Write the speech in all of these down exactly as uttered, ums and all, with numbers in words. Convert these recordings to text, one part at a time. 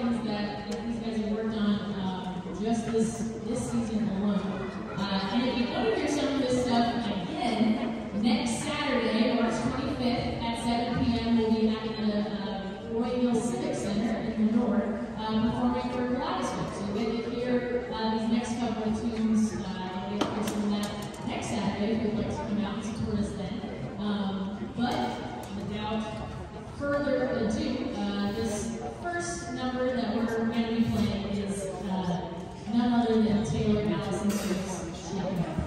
things that, that these guys have worked on um, just this this season alone. Uh, and if you want to hear some of this stuff again, next Saturday, March twenty-fifth at seven p m we'll be at the uh, Royal Civic Center in the North uh, performing for Kaleidoscope. So you get to hear uh, these next couple of tunes. Uh, you'll get to hear some of that next Saturday if you'd like to come out and support us then. Um, but without further ado, uh, this first number that we're going to be playing is uh, none other than Taylor Allison Swift's Check It Out.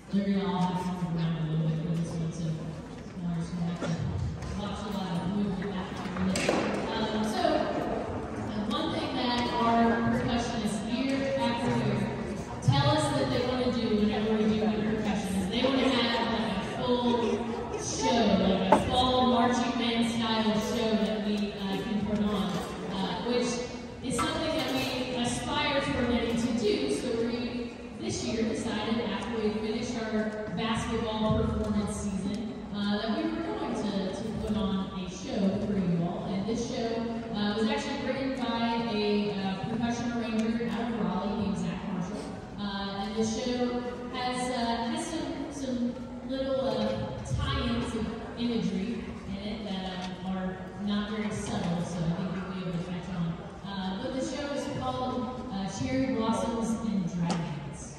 they're going to all have to move around a little bit for this one, so uh, we're just going to have to watch a lot of movement after this. Um, so, uh, one thing that our percussionists year after year tell us that they want to do whenever we do good percussion is they want to have like a full show, like a full marching band style show that we uh, can put on, uh, which is something that we aspire for many to do. So we this year decided after we finished our basketball performance season uh, that we were going to, to put on a show for you all. And this show uh, was actually written by a uh, percussion arranger out of Raleigh named Zach Marshall. Uh, and the show has uh, has some some little uh, tie-ins of imagery in it that um, are not very subtle, so I think you'll be able to catch on. Uh, but the show is called uh, Cherry Blossoms and Dragons.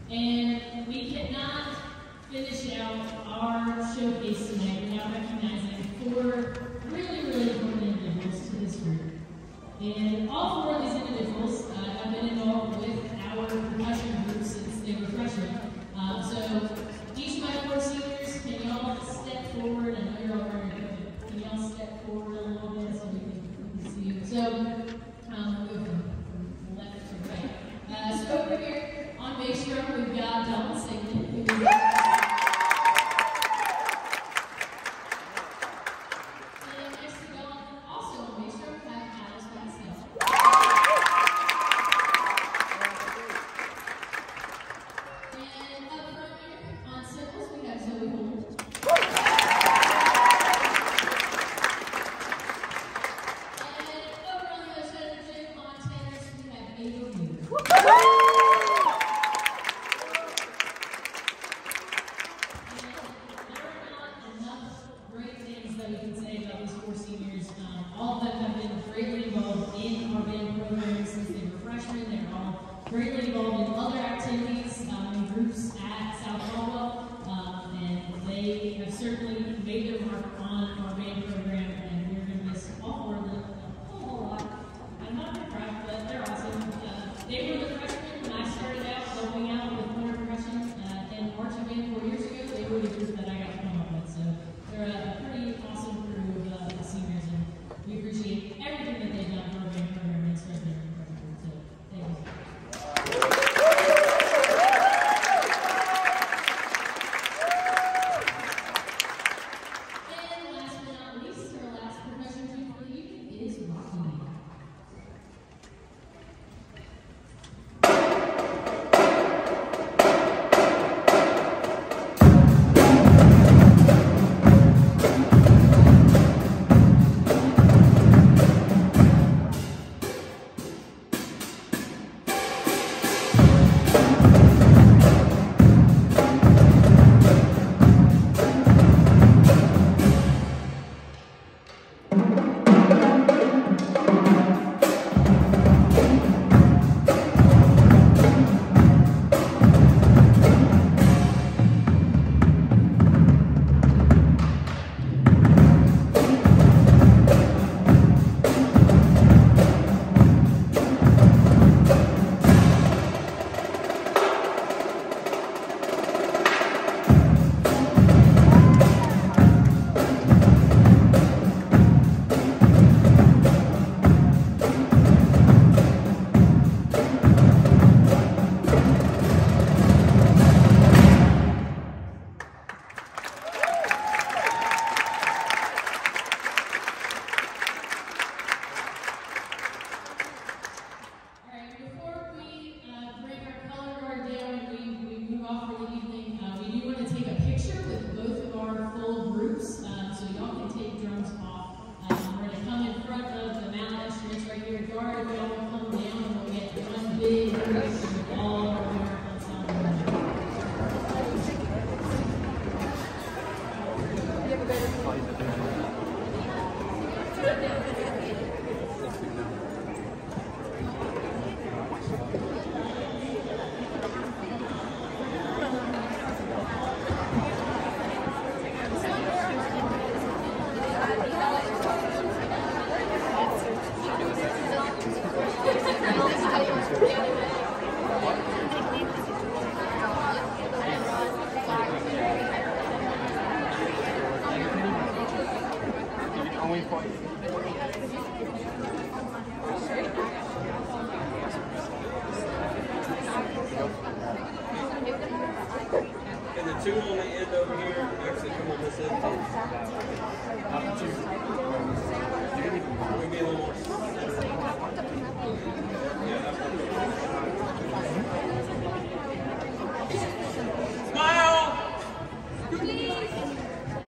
And we cannot finish out our showcase tonight without recognizing four really, really important individuals to this group. And all four of these individuals uh, have been involved with our percussion group since they were freshmen. Um, so each of my four seniors, can y'all step forward? I know you're all wearing it. Can y'all step forward a little bit so we can, we can see you? So um, we'll go from, from left to right. Uh, so over here on bass drum, we've got Don Sigmund, who is greatly involved in other activities um, and groups at South Caldwell, um, and they have certainly made their mark on our band program, and we're going to miss all four of them a whole lot. I'm not very proud, but they're awesome. Uh, they were the freshmen when I started out helping out with corner percussion uh, in marching band four years ago. They were the group that I got to come up with, so they're a pretty awesome crew of uh, seniors, and we appreciate everything that they've done for our band program, and it's right there incredible. So thank you. And the two on the end over here actually come on this end too.